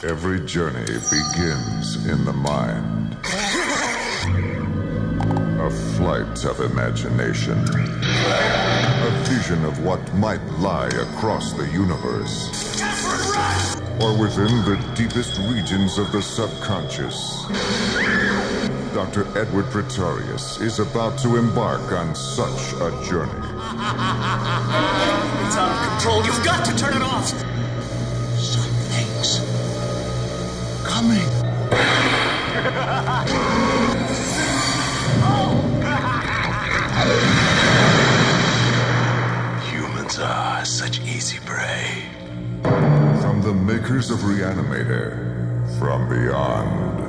Every journey begins in the mind. A flight of imagination. A vision of what might lie across the universe. Or within the deepest regions of the subconscious. Dr. Edward Pretorius is about to embark on such a journey. It's out of control. You've got to turn it off. Something's coming. Humans are such easy prey. From the makers of Reanimator, from beyond.